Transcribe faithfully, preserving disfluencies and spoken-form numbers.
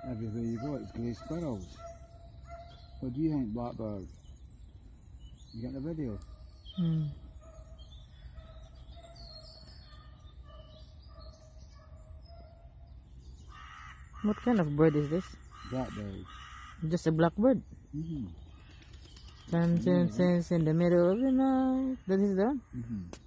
Everywhere you go, it's grey sparrows. What do you think, Blackbird? You got the video? Hmm. What kind of bird is this? Blackbird. Just a blackbird. Mm-hmm. Sun, sun, sun, in the middle of the night. That is the one? Mm-hmm.